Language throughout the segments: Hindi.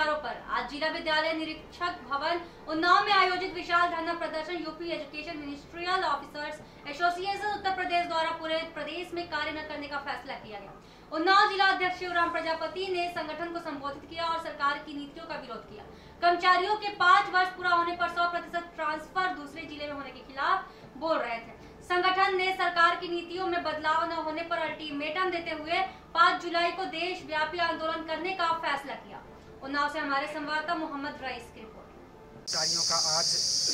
समाचारों पर आज जिला विद्यालय निरीक्षक भवन उन्नाव में आयोजित विशाल धरना प्रदर्शन UP education ministerial officers association Uttar Pradesh द्वारा पूरे प्रदेश में कार्य न करने का फैसला किया गया। उन्नाव जिला अध्यक्ष शिवराम प्रजापति ने संगठन को संबोधित किया और सरकार की नीतियों का विरोध किया। कर्मचारियों के 5 वर्ष पूरा होने पर 100% ट्रांसफर दूसरे जिले में होने के खिलाफ बोल रहे थे। संगठन ने सरकार की नीतियों में बदलाव न होने पर अल्टीमेटम देते हुए 5 जुलाई को देशव्यापी आंदोलन करने का फैसला किया। उन्नाव से हमारे संवाददाता मोहम्मद रईस की रिपोर्ट। कर्मचारियों का आज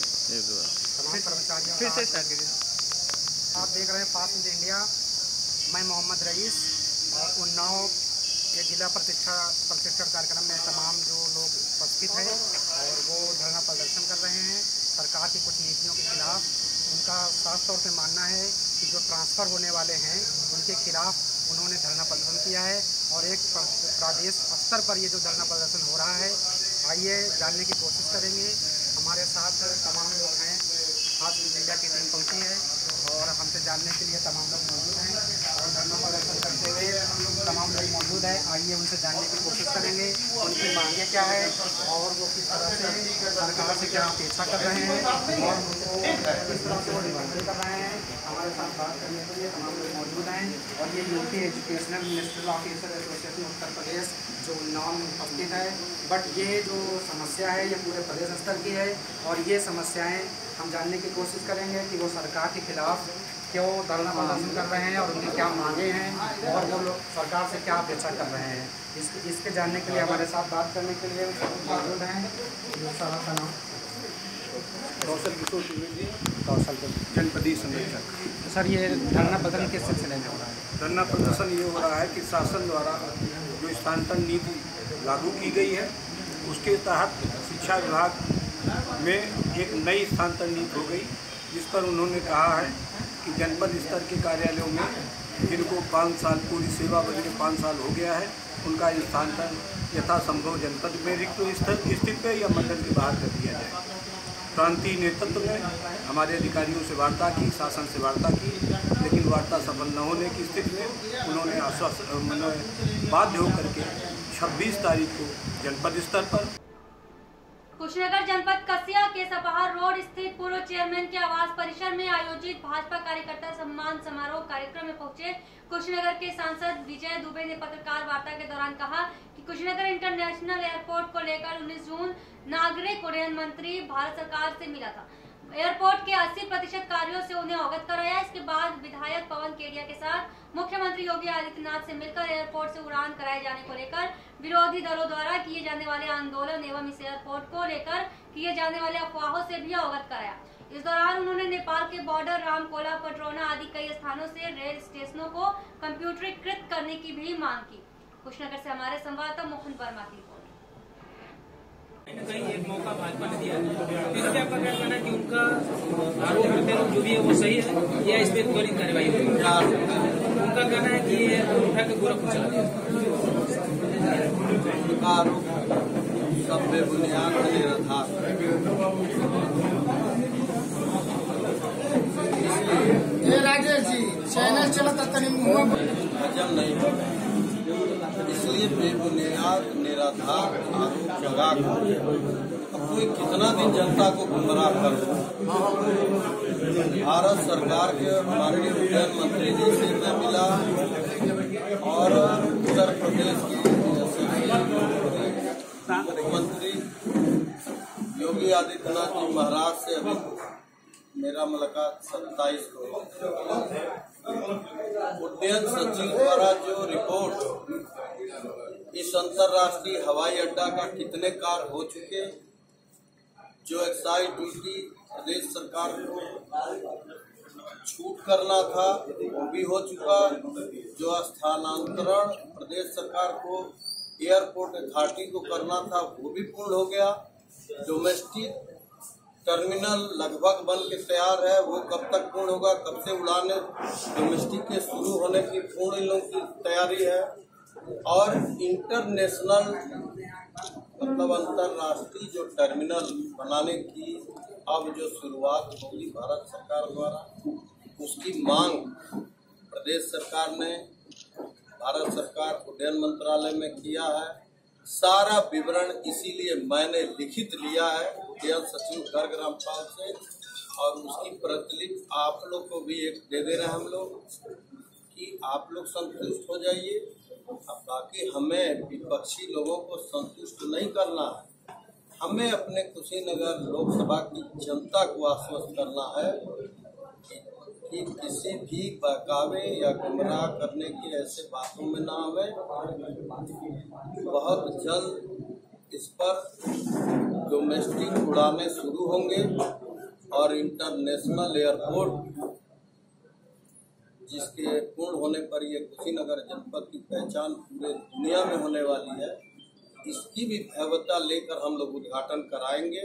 तमाम कर्मचारियों का आप देख रहे हैं फास्ट इंडिया। मैं मोहम्मद रईस और उन्नाव ये जिला प्रशिक्षण कार्यक्रम में तमाम जो लोग उपस्थित हैं और वो धरना प्रदर्शन कर रहे हैं सरकार की कुछ नीतियों के खिलाफ। उनका साफ तौर पे मानना है कि जो ट्रांसफ़र होने वाले हैं उनके खिलाफ उन्होंने धरना प्रदर्शन किया है और एक प्रदेश स्तर पर ये जो धरना प्रदर्शन हो रहा है, आइए जानने की कोशिश करेंगे। हमारे साथ तमाम लोग हैं, खास मीडिया की टीम पहुंची है और हमसे जानने के लिए तमाम लोग मौजूद हैं और धरना प्रदर्शन करते हुए तमाम लोग मौजूद हैं। आइए उनसे जानने की कोशिश करेंगे उनकी मांगे क्या है और वो किस तरह से सरकार से क्या अपेक्षा कर रहे हैं और उनको किस तरह से वो निबंधन कर रहे हैं। हमारे साथ बात करने के लिए तमाम लोग मौजूद हैं और ये UP educational ministerial officer association Uttar Pradesh जो उन्नाव में उपस्थित है। बट ये जो समस्या है ये पूरे प्रदेश स्तर की है और ये समस्याएं हम जानने की कोशिश करेंगे कि वो सरकार के खिलाफ क्यों धरना प्रदर्शन कर रहे हैं और उनकी क्या मांगे हैं और वो लोग सरकार से क्या अपेक्षा कर रहे हैं। इसके जानने के लिए हमारे साथ बात करने के लिए मौजूद हैं। साहब का नाम कौशल किशोर जी, कौशल जनपदी संरक्षक। सर, ये धरना प्रदर्शन किस सिलसिले में हो रहा है? धरना प्रदर्शन ये हो रहा है कि शासन द्वारा जो स्थानांतरण नीति लागू की गई है उसके तहत शिक्षा विभाग में एक नई स्थानांतरण नीति हो गई, जिस पर उन्होंने कहा है कि जनपद स्तर के कार्यालयों में जिनको 5 साल पूरी सेवा बदले 5 साल हो गया है उनका स्थानांतरण यथासंभव जनपद में रिक्त स्थित है या मंडल के बाहर कर दिया जाए। प्रांतीय नेतृत्व में हमारे अधिकारियों से वार्ता की, शासन से वार्ता की, लेकिन वार्ता सफल न होने की स्थिति में उन्होंने आश्वासन बाध्य होकर के 26 तारीख को जनपद स्तर पर कुशीनगर जनपद कसिया के सपहार रोड स्थित पूर्व चेयरमैन के आवास परिसर में आयोजित भाजपा कार्यकर्ता सम्मान समारोह कार्यक्रम में पहुंचे कुशीनगर के सांसद विजय दुबे ने पत्रकार वार्ता के दौरान कहा कि कुशीनगर इंटरनेशनल एयरपोर्ट को लेकर 19 जून नागरिक उड्डयन मंत्री भारत सरकार से मिला था। एयरपोर्ट के 80% कार्यों से उन्हें अवगत कराया। इसके बाद विधायक पवन केडिया के साथ मुख्यमंत्री योगी आदित्यनाथ से मिलकर एयरपोर्ट से उड़ान कराए जाने को लेकर विरोधी दलों द्वारा किए जाने वाले आंदोलन एवं इस एयरपोर्ट को लेकर किए जाने वाले अफवाहों से भी अवगत कराया। इस दौरान उन्होंने नेपाल के बॉर्डर रामकोला, पटरौना आदि कई स्थानों से रेल स्टेशनों को कंप्यूटरीकृत करने की भी मांग की। कुशीनगर से हमारे संवाददाता मोहन वर्मा की रिपोर्ट। कहीं एक मौका भाजपा ने दिया, इससे आपका क्या कहना है कि उनका आरोप जो भी है वो सही है या इस पर त्वरित कार्रवाई होगी? उनका कहना है कि ये उठा के गोरखपुर चला गया। उनका आरोप सब बेबुनियाद निराधार। राजेश जी चैनल चलता हजम नहीं होगा, इसलिए बेबुनियाद निराधार आरोप लगा अब कोई कितना दिन जनता को गुमराह कर। भारत सरकार के माननीय उड्डयन मंत्री जी से मैं मिला और उत्तर प्रदेश की मुख्यमंत्री योगी आदित्यनाथ जी महाराज से अभी मेरा मुलाकात 27 को। उड्डयन सचिव द्वारा जो रिपोर्ट इस अंतर्राष्ट्रीय हवाई अड्डा का कितने कार्य हो चुके, जो एक्साइज ड्यूटी प्रदेश सरकार को छूट करना था वो भी हो चुका, जो स्थानांतरण प्रदेश सरकार को एयरपोर्ट अथॉरिटी को करना था वो भी पूर्ण हो गया। डोमेस्टिक टर्मिनल लगभग बन के तैयार है, वो कब तक पूर्ण होगा, कब से उड़ाने डोमेस्टिक के शुरू होने की पूर्ण इन लोगों की तैयारी है। और इंटरनेशनल मतलब अंतर्राष्ट्रीय जो टर्मिनल बनाने की अब जो शुरुआत होगी भारत सरकार द्वारा, उसकी मांग प्रदेश सरकार ने भारत सरकार उड्डयन मंत्रालय में किया है सारा विवरण इसीलिए मैंने लिखित लिया है उद्यान सचिव गर्ग रामपाल से, और उसकी प्रतिलिपि आप लोग को भी एक दे दे रहे हैं हम लोग कि आप लोग संतुष्ट हो जाइए। अब बाकी हमें विपक्षी लोगों को संतुष्ट नहीं करना है, हमें अपने कुशीनगर लोकसभा की जनता को आश्वस्त करना है कि किसी भी बहकावे या गुमराह करने की ऐसे बातों में ना आवे। बहुत जल्द इस पर डोमेस्टिक उड़ानें शुरू होंगे और इंटरनेशनल एयरपोर्ट जिसके पूर्ण होने पर ये कुशीनगर जनपद की पहचान पूरे दुनिया में होने वाली है, इसकी भी भव्यता लेकर हम लोग उद्घाटन कराएंगे।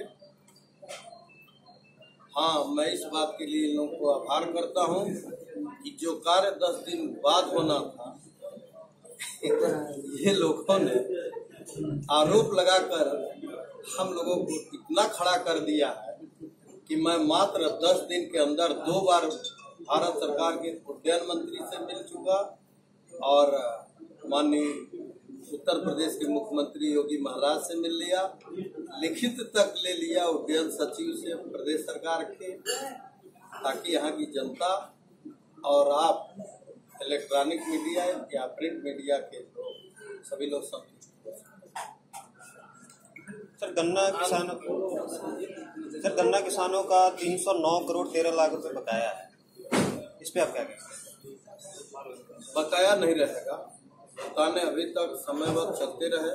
हाँ, मैं इस बात के लिए इन लोगों को आभार करता हूँ कि जो कार्य 10 दिन बाद होना था ये लोगों ने आरोप लगाकर हम लोगों को इतना खड़ा कर दिया है कि मैं मात्र 10 दिन के अंदर 2 बार भारत सरकार के उड्डयन मंत्री से मिल चुका और माननीय उत्तर प्रदेश के मुख्यमंत्री योगी महाराज से मिल लिया, लिखित तक ले लिया उड्डयन सचिव से प्रदेश सरकार के, ताकि यहाँ की जनता और आप इलेक्ट्रॉनिक मीडिया या प्रिंट मीडिया के लोग सभी लोग संतुष्ट हो सकें। सर गन्ना किसानों का 309 करोड़ 13 लाख रुपए बकाया है, इस पे आप क्या कहेंगे? बकाया नहीं रहेगा, भुगतान अभी तक समयबद्ध चलते रहे,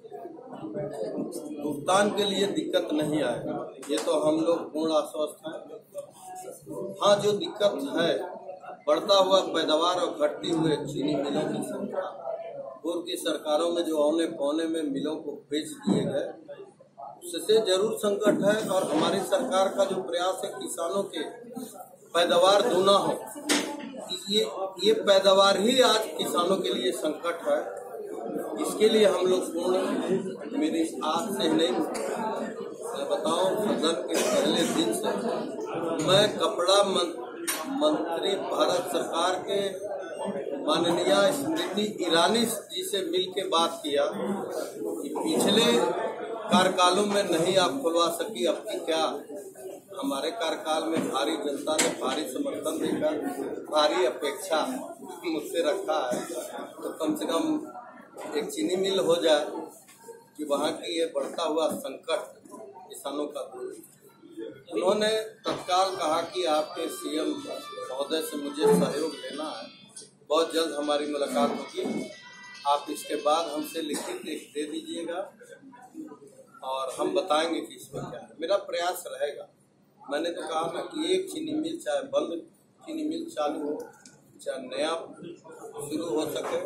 भुगतान के लिए दिक्कत नहीं आएगा, ये तो हम लोग पूर्ण आश्वस्त हैं। हाँ, जो दिक्कत है बढ़ता हुआ पैदावार और घटती हुए चीनी मिलों की संख्या, पूर्व की सरकारों में जो औने पौने में मिलों को बेच दिए गए, उससे जरूर संकट है। और हमारी सरकार का जो प्रयास है किसानों के पैदावार दूना हो, ये पैदावार ही आज किसानों के लिए संकट है। इसके लिए हम लोग पूर्ण, मेरी आज से नहीं मैं बताऊं, सदन के पहले दिन से मैं कपड़ा मंत्री भारत सरकार के माननीय स्मृति ईरानी जी से मिल के बात किया कि पिछले कार्यकालों में नहीं आप खुलवा सकी, अब की क्या हमारे कार्यकाल में भारी जनता ने भारी समर्थन देकर भारी अपेक्षा मुझसे रखा है, तो कम से कम एक चीनी मिल हो जाए कि वहाँ की ये बढ़ता हुआ संकट किसानों का दूर। उन्होंने तत्काल कहा कि आपके सीएम महोदय से मुझे सहयोग लेना है, बहुत जल्द हमारी मुलाकात होगी, आप इसके बाद हमसे लिखित दे दीजिएगा और हम बताएंगे कि इसमें क्या है। मेरा प्रयास रहेगा, मैंने तो कहा ना कि एक चीनी मिल चाहे बंद चीनी मिल चालू हो चाहे नया शुरू हो सके,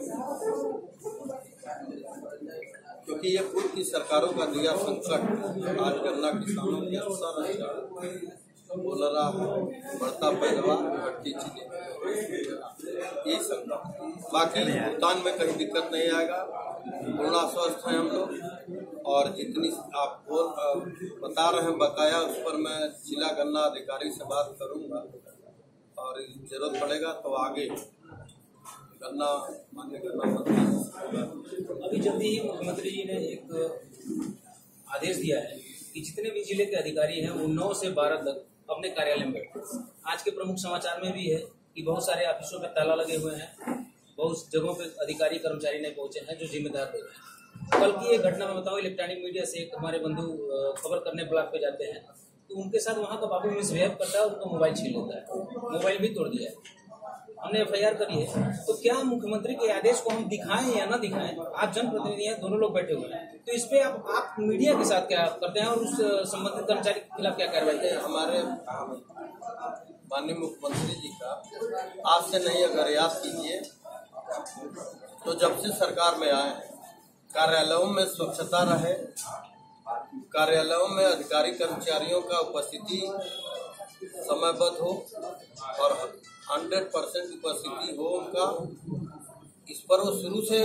क्योंकि ये पूर्व की सरकारों का दिया संकट आज गन्ना किसानों के असर बोल रहा है, बढ़ता पैदावार घटती चीनी, यही संकट। बाकी भुगतान में कहीं दिक्कत नहीं आएगा, पूर्ण आश्वस्त हैं हम लोग। और जितनी आप बता रहे हैं बकाया, उस पर मैं जिला गन्ना अधिकारी से बात करूंगा और जरूरत पड़ेगा तो आगे गन्ना मान्य गन्ना मंत्री। अभी जल्दी ही मुख्यमंत्री जी ने एक आदेश दिया है कि जितने भी जिले के अधिकारी हैं वो 9 से 12 तक अपने कार्यालय में बैठे। आज के प्रमुख समाचार में भी है कि बहुत सारे ऑफिसों में ताला लगे हुए हैं, बहुत जगहों पे अधिकारी कर्मचारी नहीं पहुंचे हैं जो जिम्मेदार लोग हैं। कल की एक घटना में बताऊं, इलेक्ट्रॉनिक मीडिया से एक हमारे बंधु खबर करने ब्लॉक पे जाते हैं तो उनके साथ वहाँ का बाबू मिसबिहेव करता है, उनका मोबाइल छीन लेता है, मोबाइल भी तोड़ दिया है। हमने FIR करी है। तो क्या मुख्यमंत्री के आदेश को हम दिखाएं या ना दिखाएं? आप जनप्रतिनिधि हैं, दोनों लोग बैठे हुए हैं, तो इस पे आप मीडिया के साथ क्या करते हैं और उस संबंधित कर्मचारी के खिलाफ क्या कार्रवाई करें? हमारे माननीय मुख्यमंत्री जी का आज से नहीं, अगर याद कीजिए तो जब से सरकार में आए कार्यालयों में स्वच्छता रहे, कार्यालयों में अधिकारी कर्मचारियों का उपस्थिति समयबद्ध हो और 100% उपस्थिति हो उनका, इस पर वो शुरू से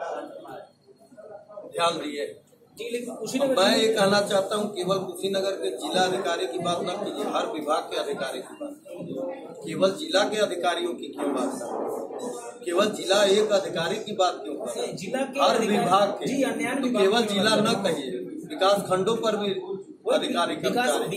ध्यान दिए। मैं ये कहना चाहता हूँ, केवल कुशीनगर के जिला अधिकारी की बात ना कीजिए, हर विभाग के अधिकारी की बात, केवल जिला के अधिकारियों की क्यों बात कर, केवल जिला एक अधिकारी की बात क्यों कर रहे हैं? जिला के हर विभाग के जी, अन्य तो केवल जिला न कहिए, विकास खंडों पर भी अधिकारी कर्मचारी,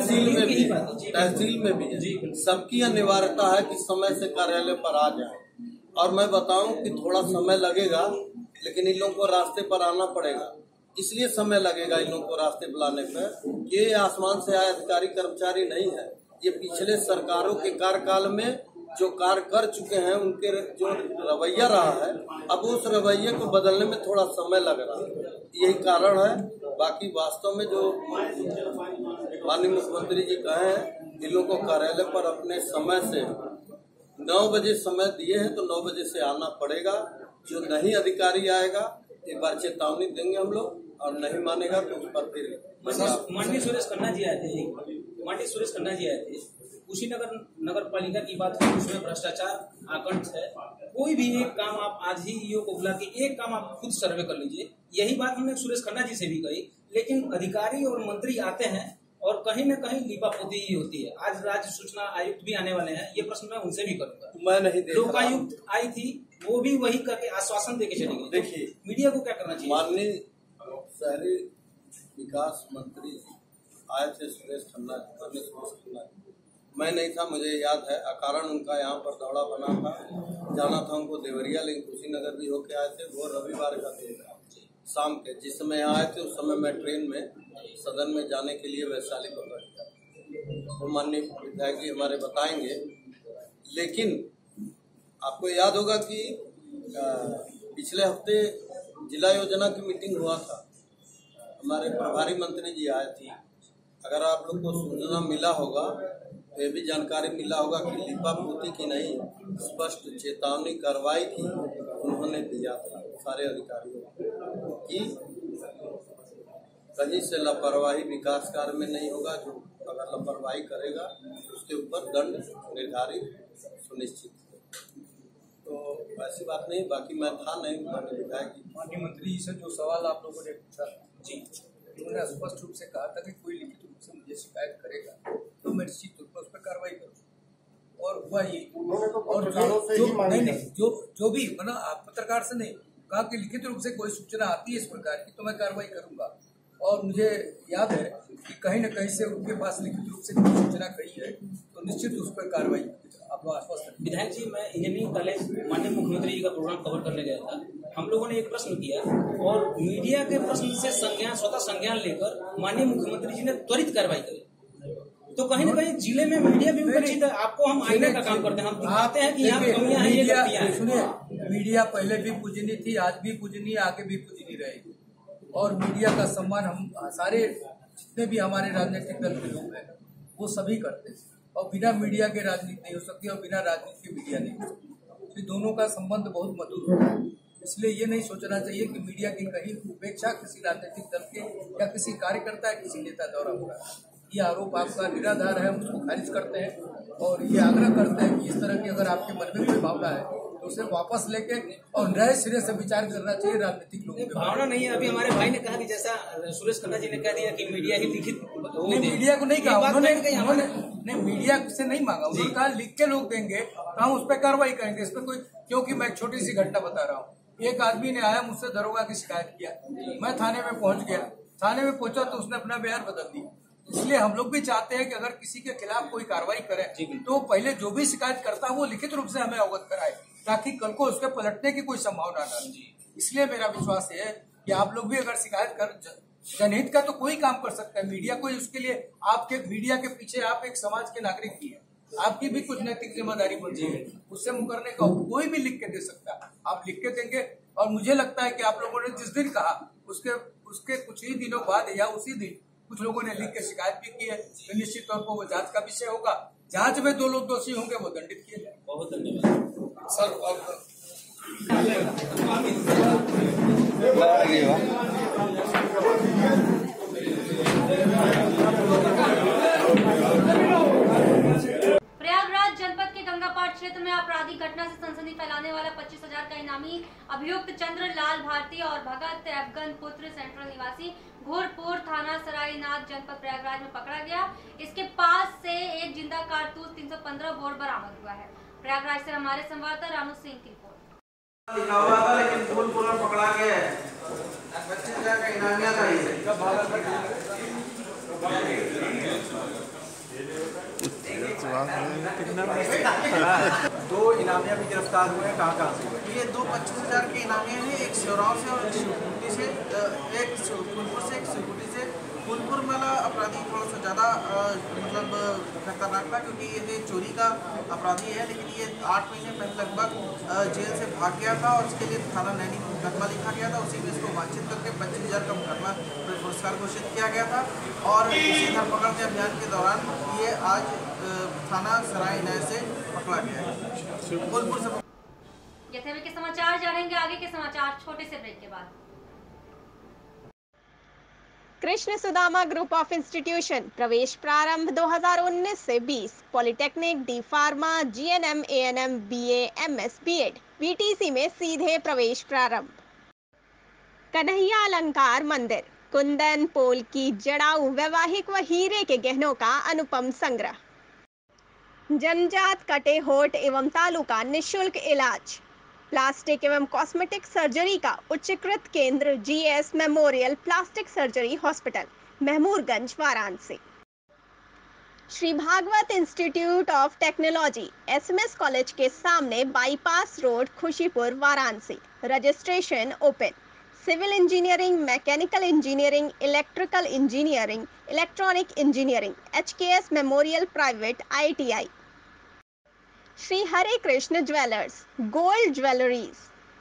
तहसील में भी है। सबकी अनिवार्यता है कि समय से कार्यालय पर आ जाए। और मैं बताऊं कि थोड़ा समय लगेगा, लेकिन इन लोगों को रास्ते पर आना पड़ेगा। इसलिए समय लगेगा इन लोगों को रास्ते पर लाने पर। ये आसमान से आए अधिकारी कर्मचारी नहीं है, ये पिछले सरकारों के कार्यकाल में जो कार्य कर चुके हैं उनके जो रवैया रहा है, अब उस रवैये को बदलने में थोड़ा समय लग रहा है, यही कारण है। बाकी वास्तव में जो माननीय मुख्यमंत्री जी कहे हैं, इन लोगों को कार्यालय पर अपने समय से 9 बजे समय दिए हैं तो 9 बजे से आना पड़ेगा। जो नहीं अधिकारी आएगा एक बार चेतावनी देंगे हम लोग, और नहीं मानेगा तो उस पर फिर माननीय सुरेश खन्ना जी आए थे। माननीय सुरेश खन्ना जी आए थे, कुशीनगर नगर पालिका की बात हुई, उसमें भ्रष्टाचार आकंठ है। कोई भी एक काम आप आज ही ईओ को बुला के एक काम आप खुद सर्वे कर लीजिए। यही बात हमने सुरेश खन्ना जी से भी कही, लेकिन अधिकारी और मंत्री आते हैं और कहीं न कहीं लीपापोती ही होती है। आज राज्य सूचना आयुक्त भी आने वाले हैं, ये प्रश्न मैं उनसे भी करूंगा। मैं नहीं देख लोकायुक्त आई थी, वो भी वही करके आश्वासन देके चली गई। देखिए, मीडिया को क्या करना चाहिए? माननीय शहरी विकास मंत्री आए थे सुरेश खन्ना जी, माननीय सुरेश खन्ना जी। मैं नहीं था, मुझे याद है, अकारण उनका यहाँ पर दौड़ा बना था। जाना था उनको देवरिया, लेकिन कुशीनगर भी होके आए थे। वो रविवार का दिन था शाम के, जिस समय यहाँ आए थे उस समय मैं ट्रेन में सदन में जाने के लिए वैशाली पकड़ गया। वो माननीय विधायक जी हमारे बताएंगे। लेकिन आपको याद होगा कि पिछले हफ्ते जिला योजना की मीटिंग हुआ था, हमारे प्रभारी मंत्री जी आए थे। अगर आप लोग को सूचना मिला होगा, ये भी जानकारी मिला होगा कि लिपापोती की नहीं, स्पष्ट चेतावनी कार्रवाई की उन्होंने दिया था सारे अधिकारियों की कहीं से लापरवाही विकास कार्य में नहीं होगा। जो अगर लापरवाही करेगा उसके ऊपर दंड निर्धारित सुनिश्चित। तो ऐसी बात नहीं, बाकी मैं था नहीं, माननीय विधायक जी। माननीय मंत्री जी से जो सवाल आप लोगों ने पूछा जी, उन्होंने स्पष्ट रूप से कहा था कि कोई लिखित रूप से मुझे शिकायत करेगा तो मैं निश्चित रूप में उस पर कार्रवाई करूँ। और हुआ ये, और जो भी मतलब आप पत्रकार से नहीं कहा कि लिखित रूप से कोई सूचना आती है इस प्रकार की तो मैं कार्रवाई करूंगा। और मुझे याद है कि कहीं न कहीं से उनके पास लिखित रूप से कोई सूचना गई है तो निश्चित उस पर कार्रवाई आप लोग आश्वस्त। विधायक जी, मैं इंजीनियरिंग कॉलेज माननीय मुख्यमंत्री जी का प्रोग्राम कवर करने गया था। हम लोगों ने एक प्रश्न किया और मीडिया के प्रश्न से स्वतः संज्ञान लेकर माननीय मुख्यमंत्री जी ने त्वरित कार्रवाई करी। तो कहीं न कहीं जिले में मीडिया भी उपस्थित है। आपको हम आईने का काम करते हैं, हम दिखाते हैं कि यहाँ कमियां हैं, ये गलतियां हैं। सुनिए, मीडिया पहले भी पूजनीय थी, आज भी पूजनीय, आगे भी पूजनीय रहेगी। और मीडिया का सम्मान हम सारे जितने भी हमारे राजनीतिक दल के लोग हैं वो सभी करते हैं। और बिना मीडिया के राजनीति नहीं हो सकती और बिना राजनीति के मीडिया नहीं हो सकती। तो दोनों का संबंध बहुत मधुर होता है। इसलिए ये नहीं सोचना चाहिए कि मीडिया की कहीं उपेक्षा किसी राजनीतिक दल के या किसी कार्यकर्ता या किसी नेता द्वारा हो रहा है। ये आरोप आपका निराधार है, हम उसको खारिज करते हैं और ये आग्रह करते हैं कि इस तरह की अगर आपके मन में कोई भावना है तो उसे वापस लेके और नए सिरे से विचार करना चाहिए राजनीतिक लोगों की। भावना नहीं है। अभी हमारे भाई ने कहा कि जैसा सुरेश खन्ना जी ने कह दिया कि मीडिया ही लिखित मीडिया को नहीं कहा उन्होंने, नहीं मीडिया से नहीं मांगा, उन्होंने कहा लिख के लोग देंगे तो हम उस पर कार्रवाई करेंगे। इस पर कोई, क्योंकि मैं एक छोटी सी घटना बता रहा हूँ। एक आदमी ने आया मुझसे दरोगा की शिकायत किया, मैं थाने में पहुंच गया। थाने में पहुंचा तो उसने अपना बयान बदल दिया। इसलिए हम लोग भी चाहते हैं कि अगर किसी के खिलाफ कोई कार्रवाई करे तो पहले जो भी शिकायत करता है वो लिखित रूप से हमें अवगत कराए, ताकि कल को उसके पलटने की कोई संभावना न हो। इसलिए मेरा विश्वास है कि आप लोग भी अगर शिकायत कर, जनहित का तो कोई काम कर सकता है, मीडिया कोई उसके लिए, आपके मीडिया के पीछे आप एक समाज के नागरिक भी है, आपकी भी कुछ नैतिक जिम्मेदारी बनती है। उससे मुकरने का कोई भी लिख के दे सकता है, आप लिख के देंगे। और मुझे लगता है कि आप लोगों ने जिस दिन कहा उसके कुछ ही दिनों बाद या उसी दिन कुछ लोगों ने लिख के शिकायत भी की है, तो निश्चित तौर पर वो जांच का विषय होगा। जांच में 2 लोग दोषी होंगे, वो दंडित किए जाए। बहुत धन्यवाद सर। प्रयागराज जनपद के गंगापाट क्षेत्र में आपराधिक घटना से सनसनी फैलाने वाला 25,000 का इनामी अभियुक्त चंद्रलाल भारती और भगत अफगन पुत्र सेंट्रल निवासी घोरपुर थाना सरायनाथ जनपद प्रयागराज में पकड़ा गया। इसके पास से एक जिंदा कारतूस 315 बोर बरामद हुआ है। प्रयागराज से हमारे संवाददाता रानू सिंह की रिपोर्ट। लिखा हुआ था लेकिन फूलपुर में पकड़ा गया है। 25,000 का इनामिया था ये। दो इनामिया भी गिरफ्तार हुए हैं, कहाँ से? ये दो 25,000 के इनामिया हैं, एक सिराव से और एक शिवकुटी से, एक फूलपुर से, एक शिवकुटी से। फूलपुर वाला अपराधी थोड़ा सा ज़्यादा मतलब खतरनाक था क्योंकि ये चोरी का अपराधी है, लेकिन ये 8 महीने पहले लगभग जेल से भाग गया था और उसके लिए थाना नैनी मुकदमा लिखा गया था। उसी में इसको वांछित करके 25,000 का मुकदमा पुरस्कार घोषित किया गया था और इसी धरपकड़ के अभियान के दौरान ये आज थाना सराय नए से पकड़ा गया है। फूलपुर से ये के समाचार जानेंगे आगे के समाचार छोटे से ब्रेक के बाद। Krishna Sudama group of institution प्रवेश प्रारंभ 2019 से 20 polytechnic, D pharma, GNM, ANM, BA, MS, BEd, BTC में सीधे प्रवेश प्रारंभ। कन्हैया अलंकार मंदिर, कुंदन, पोल की जड़ाऊ, वैवाहिक व हीरे के गहनों का अनुपम संग्रह। जन्मजात कटे होठ एवं तालू का निःशुल्क इलाज। प्लास्टिक एवं कॉस्मेटिक सर्जरी का उच्चीकृत केंद्र GS memorial plastic surgery hospital, Mahmoorganj, Varanasi. Shri Bhagwat institute of technology, SMS college के सामने, bypass road, Khushipur, Varanasi. Registration open. Civil engineering, mechanical engineering, electrical engineering, electronic engineering, HKS memorial private, ITI. Shri Hare Krishna jewellers, gold jewelleries.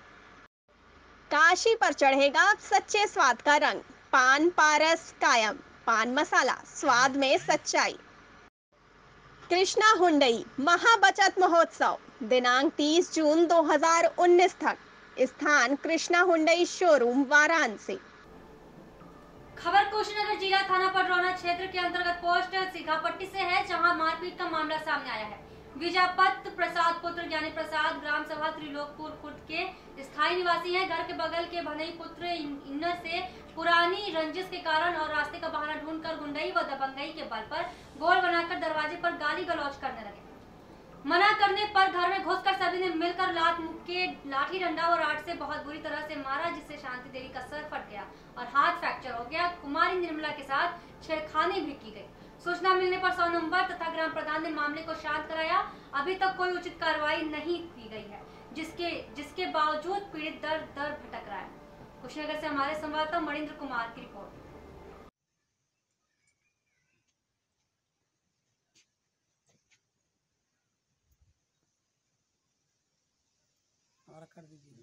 Kashi पर चढ़ेगा सच्चे स्वाद का रंग, पान पारस कायम, पान मसाला, स्वाद में सच्चाई। कृष्णा हुंडई महाबचत महोत्सव, दिनांक 30 जून 2019 तक। स्थान कृष्णा हुंडई शोरूम, वाराणसी। खबर कुशीनगर जिला थाना पडरौना क्षेत्र के अंतर्गत पोस्ट सिघापट्टी से है, जहां मारपीट का मामला सामने आया है। विजापत प्रसाद पुत्र ज्ञानी प्रसाद ग्राम सभा त्रिलोकपुर खुर्द के स्थायी निवासी हैं। घर के बगल के भनई पुत्र इन्नर से पुरानी रंजिश के कारण और रास्ते का बहाना ढूंढकर गुंडई व दबंगई के बल पर गोल बनाकर दरवाजे पर गाली गलौज करने लगे। मना करने पर घर में घुसकर सभी ने मिलकर लाठी डंडा और राड से बहुत बुरी तरह से मारा, जिससे शांति देवी का सर फट गया और हाथ फ्रैक्चर हो गया। कुमारी निर्मला के साथ छेड़खानी भी की गई। सूचना मिलने पर 100 नंबर तथा ग्राम प्रधान ने मामले को शांत कराया। अभी तक कोई उचित कार्रवाई नहीं की गई है, जिसके बावजूद पीड़ित दर दर भटक रहा है। कुशीनगर से हमारे संवाददाता मणिंद्र कुमार की रिपोर्ट। कर दीजिए।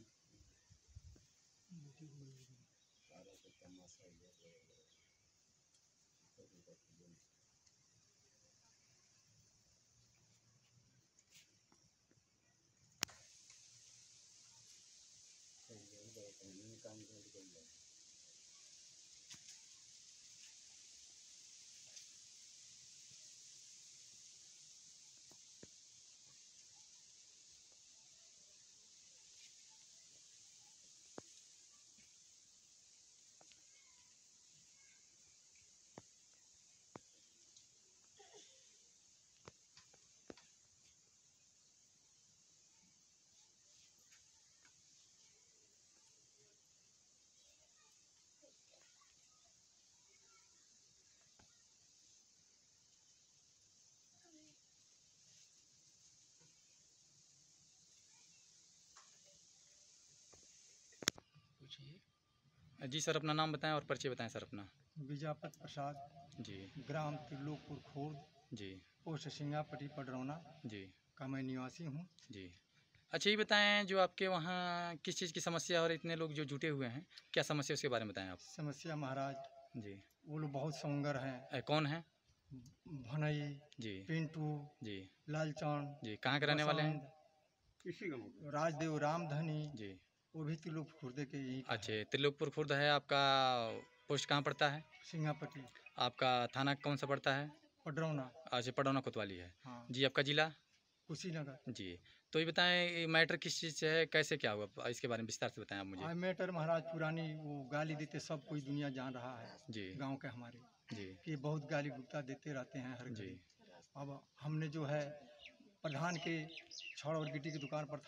जी सर, अपना नाम बताएं और परिचय बताएं सर अपना। विजापत प्रसाद जी, ग्राम त्रिलोकपुर खुर्द, जी, पोस्ट सिंगापट्टी पडरौना जी, का मैं निवासी हूँ। जी। अच्छा, ये बताएं, जो आपके वहाँ किस चीज़ की समस्या और इतने लोग जो जुटे हुए हैं, क्या समस्या उसके बारे में बताएं आप। समस्या महाराज, जी, वो लोग बहुत सौंगर हैं। कौन है? भनई, जी, पिंटू, जी, लालचंद, जी। कहाँ के रहने वाले हैं? राजदेव, रामधनी, जी। वो भी त्रिलोक खुर्दे के यही का अच्छा, त्रिलोकपुर खुर्द है आपका। पोस्ट कहाँ पड़ता है? सिंगापट्टी, आपका थाना कौन सा पड़ता है? पडरौना। अच्छा, पडरौना कोतवाली है। हाँ, जी। आपका जिला? कुशीनगर। जी। तो ये बताएं, ये मैटर किस चीज़ से है, कैसे क्या हुआ, इसके बारे में विस्तार से बताएं आप मुझे। मैटर महाराज पुरानी वो गाली देते, सब कोई दुनिया जान रहा है। जी, गांव के हमारे जी, कि बहुत गाली गुप्ता देते रहते हैं हर जी, घड़ी। अब हमने जो है प्रधान के छड़ और गिट्टी की दुकान पर था,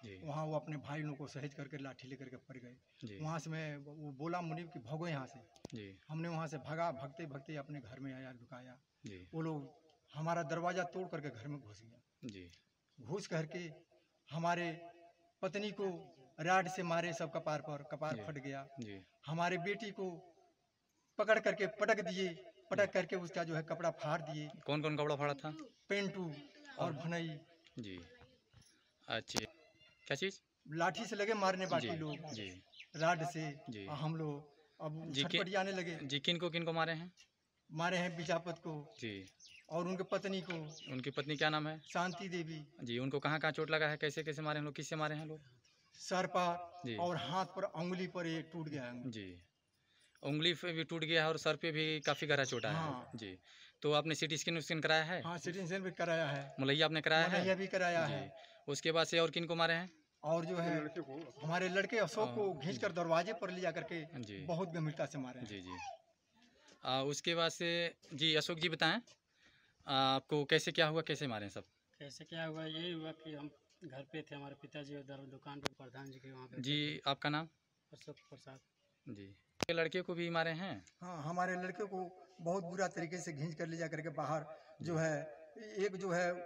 वहाँ वो अपने भाई लोगों को सहेज करके लाठी लेकर के पड़ गए। वहाँ से मैं वो बोला मुनीब कि भागो यहाँ से। हमने वहाँ से भागा, भगते भगते अपने घर में आया, रुकाया। वो लोग हमारा दरवाज़ा तोड़ करके घर में घुस गया। घुस करके हमारे पत्नी को राड से मारे, सब कपार पर, कपार फट गया। हमारे बेटी को पकड़ करके पटक दिए, पटक करके उसका जो है कपड़ा फाड़ दिए। कौन कौन कपड़ा फाड़ा था? पेंटू और भनई। जी, अच्छा, क्या चीज? लाठी से लगे मारने बाकी लोग, राड से। हम लोग अब छटपटी आने लगे। जी, किनको मारे हैं? मारे हैं बिजापत को जी, और उनके पत्नी को। उनकी पत्नी क्या नाम है? शांति देवी जी। उनको कहाँ चोट लगा है? कैसे कैसे मारे हैं लोग? किससे मारे हैं लोग? सर पर और हाथ पर, उंगली पर ये टूट गया है जी। उंगली पे भी टूट गया है और सर पे भी काफी गहरा चोट आया है जी। तो आपने सीटी स्कैन कराया है? हाँ, सीटी स्कैन भी कराया है। मुलैया आपने कराया है? मुलैया भी कराया है। उसके बाद से और किन को मारे हैं? और जो है हमारे लड़के अशोक को खींच कर दरवाजे पर ले जा करके बहुत गंभीरता से मारे हैं। जी जी। उसके बाद से जी अशोक जी बताएं, आपको कैसे क्या हुआ, कैसे मारे सब? कैसे क्या हुआ, यही हुआ कि हम घर पे थे, हमारे पिताजी उधर दुकान पर प्रधान जी के वहाँ पे। जी, आपका नाम? अशोक प्रसाद जी। लड़के को भी मारे हैं? हाँ, हमारे लड़के को बहुत बुरा तरीके से खींच कर ले जा करके बाहर जो है, एक जो है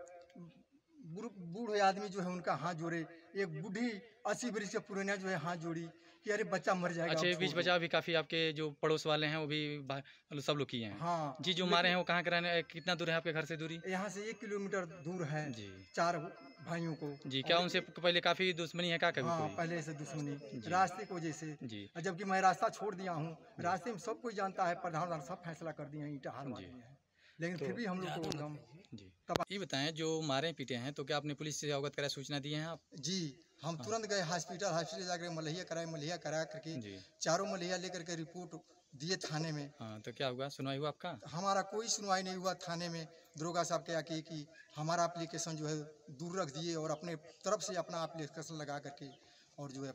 बूढ़े आदमी जो है उनका हाथ जोड़े, एक बूढ़ी 80 वर्ष के पुराना जो है हाथ जोड़ी कि अरे बच्चा मर जाएगा। अच्छा, बीच बचाव भी काफी आपके जो पड़ोस वाले हैं वो भी सब लोग किए हैं? हाँ जी। जो मारे हैं वो कहाँ के रहने, कितना दूर है आपके घर से दूरी? यहाँ से 1 किलोमीटर दूर है जी। 4 भाइयों को जी। क्या उनसे पहले काफी दुश्मनी है? क्या कभी? हाँ, पहले से दुश्मनी रास्ते की वजह से जी। जबकि मैं रास्ता छोड़ दिया हूँ, रास्ते में सब कोई जानता है, प्रधान सब फैसला कर दिए हैं, ईंटा हार मार दिए हैं, लेकिन फिर भी हम लोग को एकदम जी। ये बताएं, जो मारे पीटे हैं तो क्या आपने पुलिस से अवगत कराया, सूचना दिए हैं आप? जी, हम तुरंत गए हॉस्पिटल जाकर मलैया करा करके 4 मलैया लेकर के रिपोर्ट दिए थाने में। हाँ, तो क्या हुआ, सुनवाई हुआ आपका? हमारा कोई सुनवाई नहीं हुआ। थाने में दरोगा साहब क्या किए कि हमारा एप्लीकेशन जो है दूर रख दिए और अपने तरफ से अपना एप्लीकेशन लगा करके, और जो है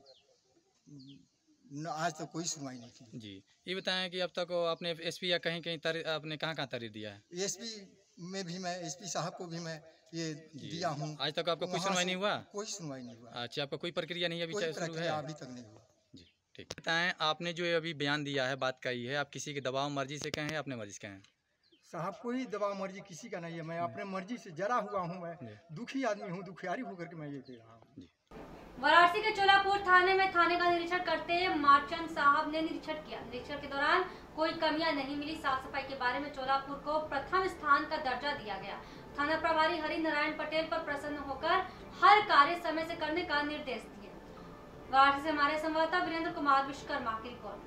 आज तक कोई सुनवाई नहीं की जी। ये बताएं कि अब तक आपने एसपी या कहीं आपने कहाँ तहरीर दिया है? एसपी में भी मैं, एसपी साहब को भी मैं ये दिया हूँ। आज तक आपका कोई सुनवाई नहीं हुआ? कोई सुनवाई नहीं हुआ। अच्छा, आपका कोई प्रक्रिया नहीं अभी शुरू है? अभी तक नहीं हुआ जी। ठीक। बताएं, आपने जो अभी बयान दिया है, बात कही है, आप किसी के दबाव मर्जी से कहें, अपने मर्जी से कहें? साहब, कोई दबाव मर्जी किसी का नहीं है, मैं अपने मर्जी से जरा हुआ हूँ, मैं दुखी आदमी हूँ, दुखियारी होकर के मैं ये दे रहा हूँ। वाराणसी के चोलापुर थाने में थाने का निरीक्षण करते मार्चंद साहब ने निरीक्षण किया। निरीक्षण के दौरान कोई कमियां नहीं मिली। साफ सफाई के बारे में चोलापुर को प्रथम स्थान का दर्जा दिया गया। थाना प्रभारी हरि नारायण पटेल पर प्रसन्न होकर हर कार्य समय से करने का निर्देश दिए। वाराणसी से हमारे संवाददाता वीरेंद्र कुमार विश्वकर्मा की रिपोर्ट।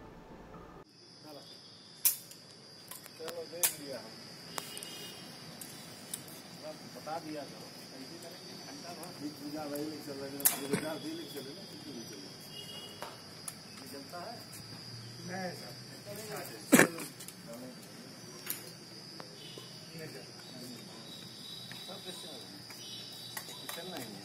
बता दिया चलता है चलना ही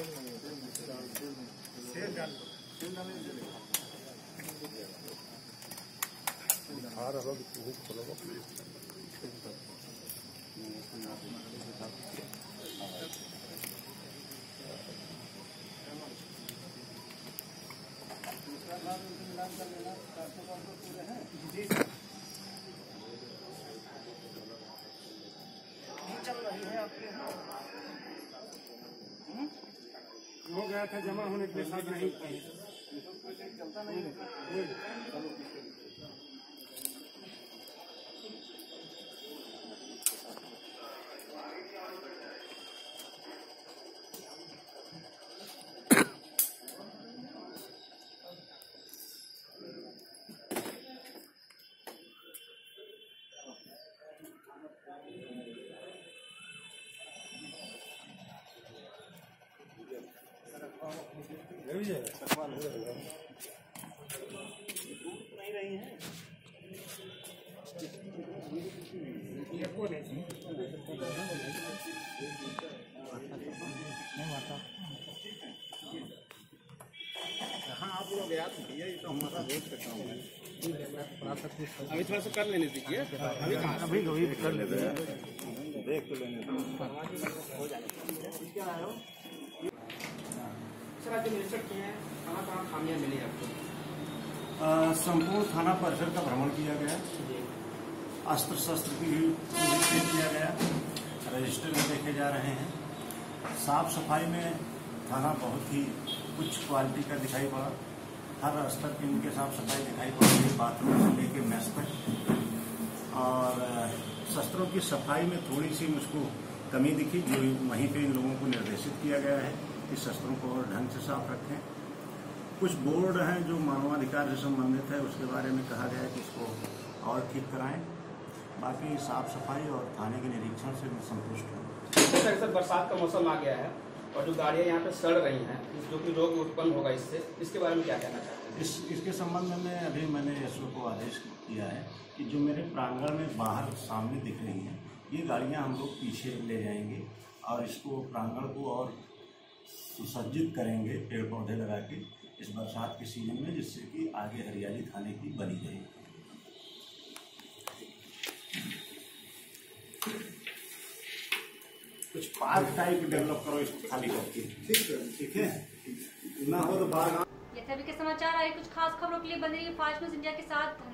हो गया था जमा होने के साथ नहीं चलता नहीं नहीं रही है आप लोग याद भैया, ये तो हमारा देख सकता हूँ। अभी थोड़ा सा कर लेने दीजिए, अभी कर लेते हैं, देख तो लेने हो जाएगा। तरह के निरीक्षण किए हैं, कहाँ खामियां मिली आपको? संपूर्ण थाना परिसर का भ्रमण किया गया, अस्त्र शस्त्र की भी निरीक्षण किया गया, रजिस्टर में देखे जा रहे हैं। साफ सफाई में थाना बहुत ही उच्च क्वालिटी का दिखाई पड़ा, हर स्तर की उनके साफ सफाई दिखाई पड़ रही, बाथरूम से लेके मेस तक। और शस्त्रों की सफाई में थोड़ी सी मुझको कमी दिखी, जो वहीं पे इन लोगों को निर्देशित किया गया है कि शस्त्रों को और ढंग से साफ रखें। कुछ बोर्ड हैं जो मानवाधिकार से संबंधित है, उसके बारे में कहा गया है कि इसको और ठीक कराएं। बाकी साफ सफाई और थाने के निरीक्षण से मैं संतुष्ट हूँ। सर बरसात का मौसम आ गया है और जो गाड़ियाँ यहाँ पे सड़ रही हैं, जो कि रोग उत्पन्न होगा इससे, इसके बारे में क्या कहना चाहते हैं? इसके संबंध में अभी मैंने एसओ को आदेश किया है कि जो मेरे प्रांगण में बाहर सामने दिख रही हैं, ये गाड़ियाँ हम लोग पीछे ले जाएंगे और इसको प्रांगण को और सुसज्जित करेंगे पेड़ पौधे लगा के इस बरसात के सीजन में, जिससे कि आगे हरियाली थाने की बनी रहेगी। कुछ पार्क टाइप डेवलप करो इसको खाली करके, ठीक है ना हो तो बाहर। ये सभी के समाचार आए, कुछ खास खबरों के लिए बने रहिए फास्ट न्यूज़ इंडिया के साथ।